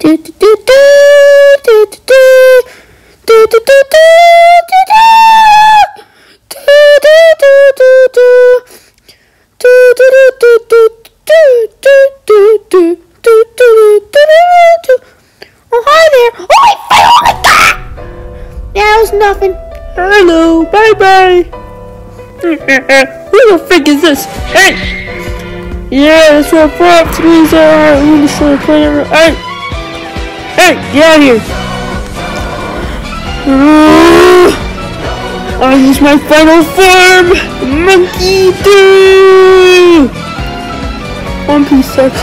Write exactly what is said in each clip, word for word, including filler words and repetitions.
Oh, hi there. Oh, I fell with that. That was nothing. Hello, bye bye. Who the frick is this? Hey! Yeah, that's what props means are. I'm gonna start playing. Hey! Hey, get out of here! Uh, I use my final form! Monkey do! One Piece sucks.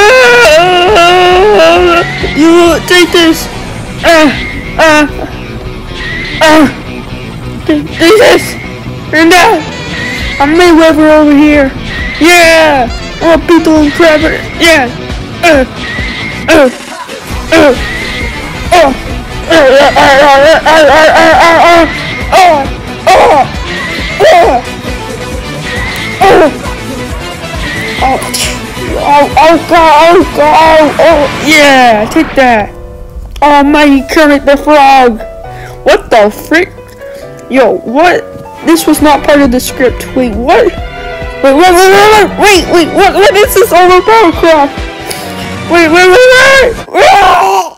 Uh, you take this! Uh, uh, uh, take, take this! And that! I'm Mayweather over here! Yeah! I'm a beat the little crabber! Yeah! Uh! Uh! Uh! Oh! Uh! Uh! Uh! Uh! Uh! Uh! Uh! Uh! Uh! Oh! Oh! Oh God! Oh God! Oh! Yeah! Take that! Almighty Kermit the Frog! What the frick? Yo! What? This was not part of the script. Wait, what? Wait, wait, wait, wait, wait, wait, what, what is this all about, crap? Wait, wait, wait, wait! Ah!